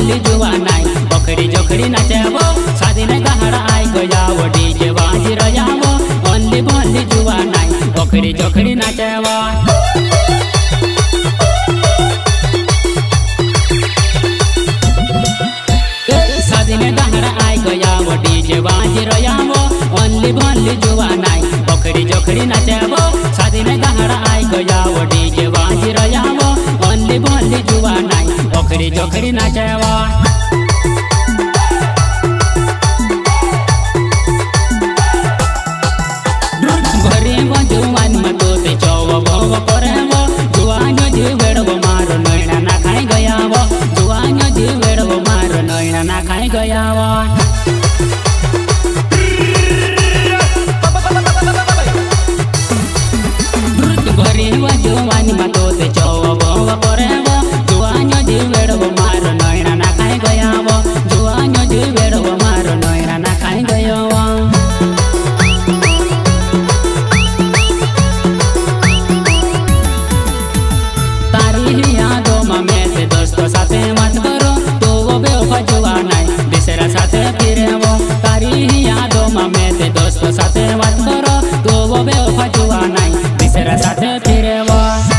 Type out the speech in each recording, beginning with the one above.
भली जुआ नाई ओखरी जोखरी नाचेवो शादी ने दहाड़ा आई गयावो डीजे बाजी रजावो ओनली भली जुआ नाई ओखरी जोखरी नाचेवो शादी ने दहाड़ा आई गयावो डीजे बाजी रजावो ओनली भली जुआ नाई ओखरी जोखरी नाचेवो शादी ने दहाड़ा आई गयावो डीजे बाजी रजावो ओनली भली जुआ नाई ओखरी जोखरी नाचेवो जुआन मतो ते चौव भव करेवो जुआनो जीवेड़वो मारो नैना ना खाई गयावो जुआनो जीवेड़वो मारो नैना ना खाई गयावो भरीवो जुआन मतो ते चौव भव करेवो जुआनो जीवेड़वो मारो नैना ना खाई गयावो जुआनो जीवेड़वो मारो नैना ना खाई गयावो दोस्तों साथे मत करो तो वो बेवफा जुआ नाई दूसरा साथे फिरे वो तारी यादों में ते दोस्तों साथे मत करो तो वो बेवफा जुआ नाई दूसरा साथे फिरे वो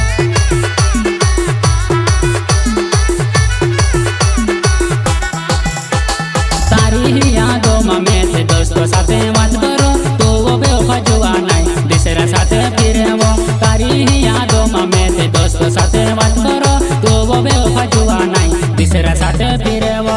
तारी यादों में ते दोस्तों साथे मत करो तो वो बेवफा जुआ नाई दूसरा साथे फिरे वो तारी यादों में ते दोस्तों साथे मत करो तो वो बेवफा जुआ नाई दूसरा साथे फिरे वो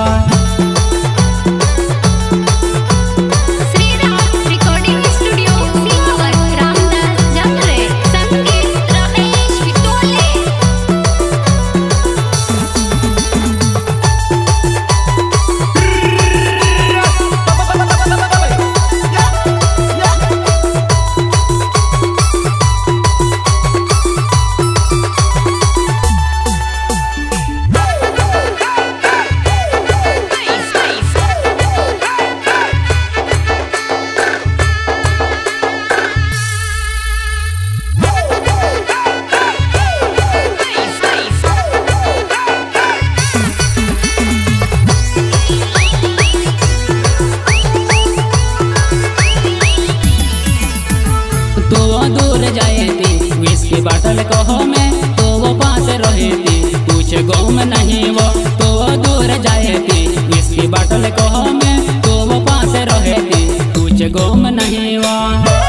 विस्की बाटल कहो में तो वो पास रहे थी कुछ गाँव में नहीं वो तो वो दूर जाए थी विस्की बाटल कहो में तो वो पास रहे थी कुछ गाँव में नहीं वो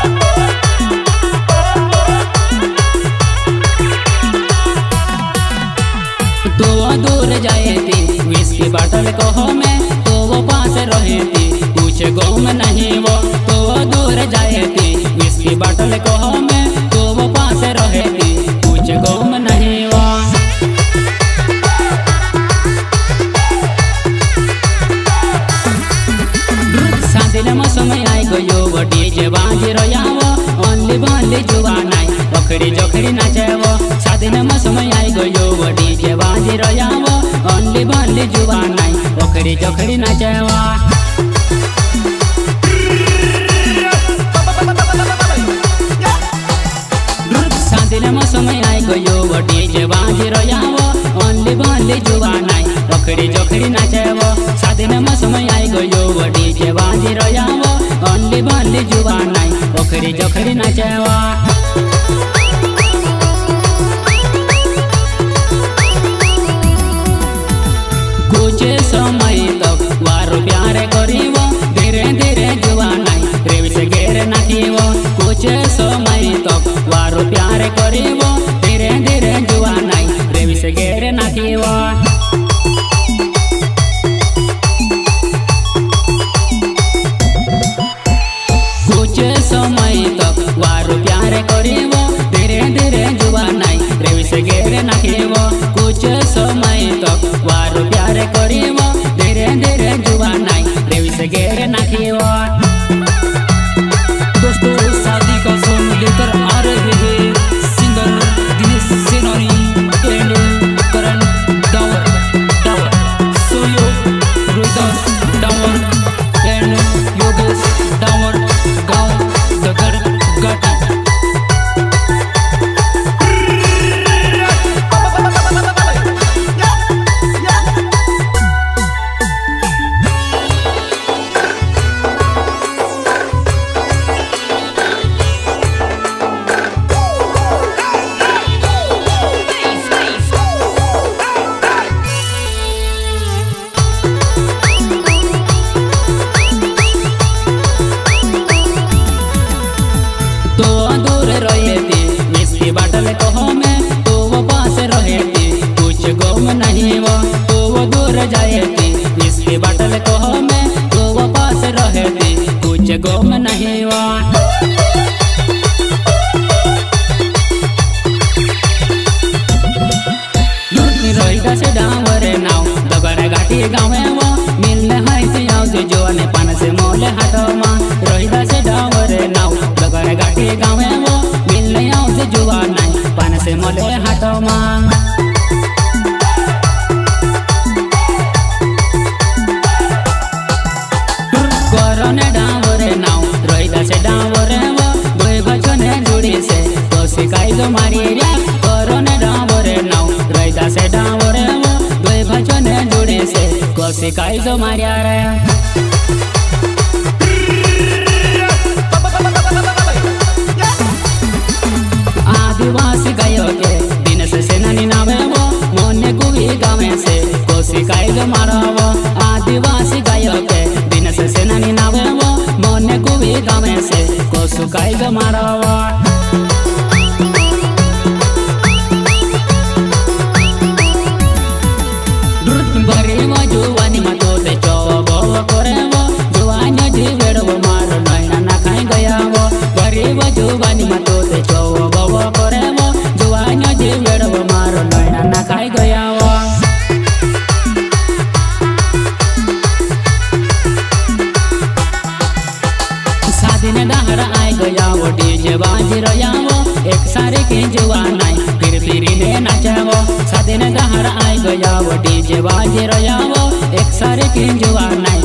तो वो दूर जाए थी विस्की बाटल कहो में तो वो पास रहे थी कुछ गाँव में नहीं वो तो वो दूर जाए थी विस्की बाटल कहो में तो वो पास रहे थी कुछ गाँव में नहीं वो शादी ने मौसम आई गयो वो डीजे बाजी रजावो ओनली भली जुआ नाई ओखरी जोखरी नाचेवो शादी ने मौसम आई गयो वो डीजे बाजी रजावो ओनली भली जुआ नाई ओखरी जोखरी नाचेवो शादी मौसम आई गयो वो डीजे बाजी रजावो ओनली भली जुआ नाई ओखरी जोखरी नाचेवो शादी मौसम आई गयो वो डीजे बाजी रजावो ओनली भली जुआ नाई ओखरी जोखरी नाचेवो कुछ समय तक वारो प्यारे करीवो धीरे धीरे जुआ नाई रेवी से घेर नाखीवो कुछ समय तक वारो प्यारे करीवो धीरे धीरे जुआ नाई रेवी से घेर नाखीवो कुछ समय तक वारो प्यारे करीवो धीरे धीरे जुआ नाई रेवी से घेर नाखीवो कुछ समय तक वारो प्यारे करीवो धीरे धीरे जुआ नाई रेवी से घेर नाखीवो दोस्तों शादी का सॉन्ग लेकर आ रहे हैं सिंगर दिनेश सेनानी एंड करण डावर सहयोग रोहिदास डावर एंड योगेश डावर गाँव दगर घाटी वो तो वो दूर जाए थी इसकी बाटल को में तो वो पास रहे थी कुछ गम नहीं वो से डावरे नाव दगड़ घाटी गावे वो मिलने हाय से आओ से जोने पान से मोले हाथों मां रोहिदा से डावरे नाव दगड़ घाटी गावे वो मिलने आओ से जुआ नहीं पान से मोले हाथों मां कोरोने डावरे नाव रोहिदा से डावरे वो दोई बचने जुड़ी से तो सिकाई जो मारी रे कोरोने डावरे नाव रोहिदा से डावरे वो दोई बचने जुड़ी से को सिकाई जो मारिया रे आदिवासी गयो के दिन से सेनानी नावे वो मोने गुवी गावे से को सिकाई जो मारा वो आदिवासी गयो के दिन से सेनानी नावे वो मोने गुवी गावे से को सिकाई जो मारा वो जुवानी मतो ते चौबो करे वो जुवानी जीवेड़ वो मारो नैना ना खाई गया वो गरीब जुवानी मतो ते चौबो करे वो जुवानी जीवेड़ वो मारो नैना ना खाई गया वो शादी ने डहर आई गया वो डीजे बाजी रया वो एक सारे के जुवान आई फिर ने नाचा वो शादी ने डहर आई गया वो डीजे बाजी रया वो एक सारे के जुवान आई